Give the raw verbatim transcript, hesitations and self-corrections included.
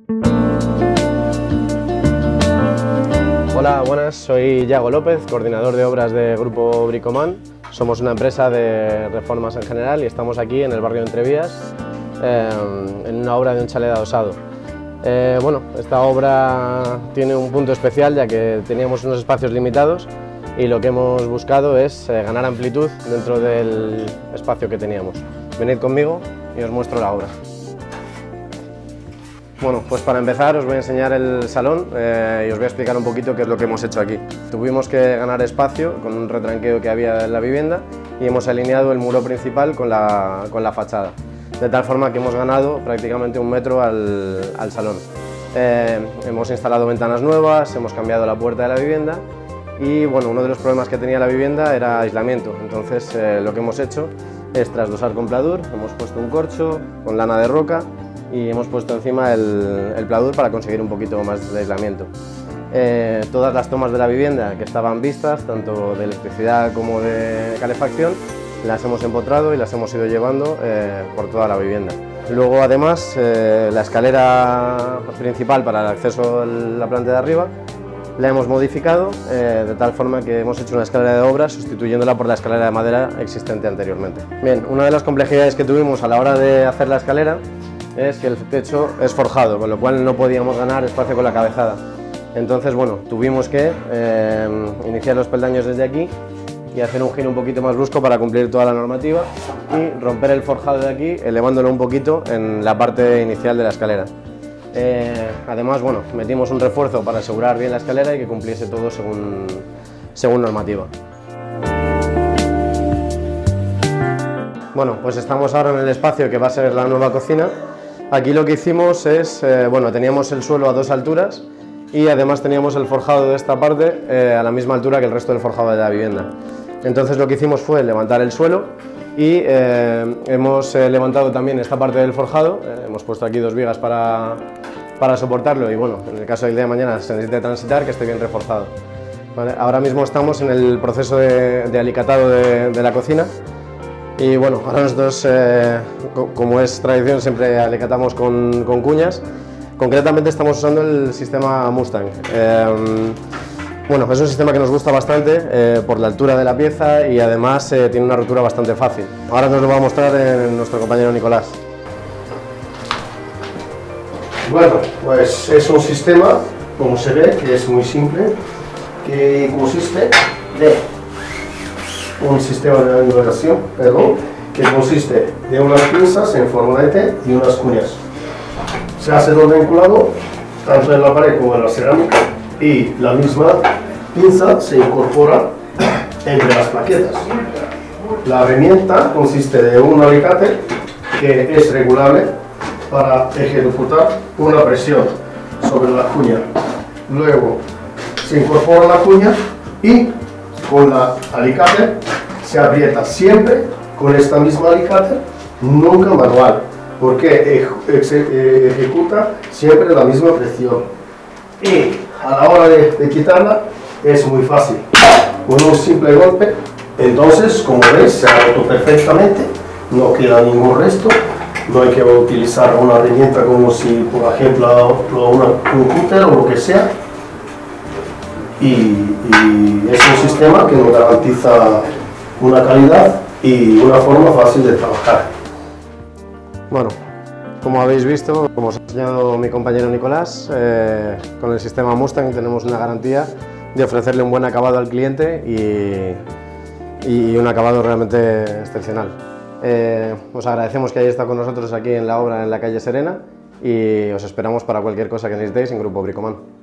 Hola, buenas, soy Yago López, coordinador de obras de Grupo Bricoman. Somos una empresa de reformas en general y estamos aquí en el barrio de Entrevías, eh, en una obra de un chalet adosado. Eh, bueno, esta obra tiene un punto especial ya que teníamos unos espacios limitados y lo que hemos buscado es eh, ganar amplitud dentro del espacio que teníamos. Venid conmigo y os muestro la obra. Bueno, pues para empezar os voy a enseñar el salón eh, y os voy a explicar un poquito qué es lo que hemos hecho aquí. Tuvimos que ganar espacio con un retranqueo que había en la vivienda y hemos alineado el muro principal con la, con la fachada, de tal forma que hemos ganado prácticamente un metro al, al salón. Eh, hemos instalado ventanas nuevas, hemos cambiado la puerta de la vivienda y bueno, uno de los problemas que tenía la vivienda era aislamiento, entonces eh, lo que hemos hecho es trasdosar con pladur, hemos puesto un corcho con lana de roca y hemos puesto encima el, el pladur para conseguir un poquito más de aislamiento. Eh, todas las tomas de la vivienda que estaban vistas, tanto de electricidad como de calefacción, las hemos empotrado y las hemos ido llevando eh, por toda la vivienda. Luego además eh, la escalera principal para el acceso a la planta de arriba la hemos modificado eh, de tal forma que hemos hecho una escalera de obra sustituyéndola por la escalera de madera existente anteriormente. Bien, una de las complejidades que tuvimos a la hora de hacer la escalera es que el techo es forjado, con lo cual no podíamos ganar espacio con la cabezada. Entonces, bueno, tuvimos que eh, iniciar los peldaños desde aquí y hacer un giro un poquito más brusco para cumplir toda la normativa y romper el forjado de aquí, elevándolo un poquito en la parte inicial de la escalera. Eh, además, bueno, metimos un refuerzo para asegurar bien la escalera y que cumpliese todo según, según normativa. Bueno, pues estamos ahora en el espacio que va a ser la nueva cocina. Aquí lo que hicimos es, eh, bueno, teníamos el suelo a dos alturas y además teníamos el forjado de esta parte eh, a la misma altura que el resto del forjado de la vivienda. Entonces lo que hicimos fue levantar el suelo y eh, hemos eh, levantado también esta parte del forjado, eh, hemos puesto aquí dos vigas para, para soportarlo y bueno, en el caso del día de mañana se necesita transitar, que esté bien reforzado. Vale, ahora mismo estamos en el proceso de, de alicatado de, de la cocina. Y bueno, ahora nosotros, eh, como es tradición, siempre alicatamos con, con cuñas. Concretamente estamos usando el sistema Mustang. Eh, bueno, es un sistema que nos gusta bastante eh, por la altura de la pieza y además eh, tiene una rotura bastante fácil. Ahora nos lo va a mostrar eh, nuestro compañero Nicolás. Bueno, pues es un sistema, como se ve, que es muy simple, que consiste de un sistema de nivelación, perdón, que consiste de unas pinzas en forma de T y unas cuñas. Se hace doble vinculado tanto en la pared como en la cerámica y la misma pinza se incorpora entre las plaquetas. La herramienta consiste de un alicate que es regulable para ejecutar una presión sobre la cuña. Luego se incorpora la cuña y con la alicate se aprieta siempre con esta misma alicate, nunca manual, porque ejecuta siempre la misma presión. Y a la hora de, de quitarla es muy fácil, con un simple golpe. Entonces, como veis, se ha roto perfectamente, no queda ningún resto, no hay que utilizar una herramienta como si, por ejemplo, una, un cúter o lo que sea. Y, y es un sistema que nos garantiza una calidad y una forma fácil de trabajar. Bueno, como habéis visto, como os ha enseñado mi compañero Nicolás, eh, con el sistema Mustang tenemos una garantía de ofrecerle un buen acabado al cliente y, y un acabado realmente excepcional. Eh, os agradecemos que hayáis estado con nosotros aquí en la obra en la calle Serena y os esperamos para cualquier cosa que necesitéis en Grupo Bricoman.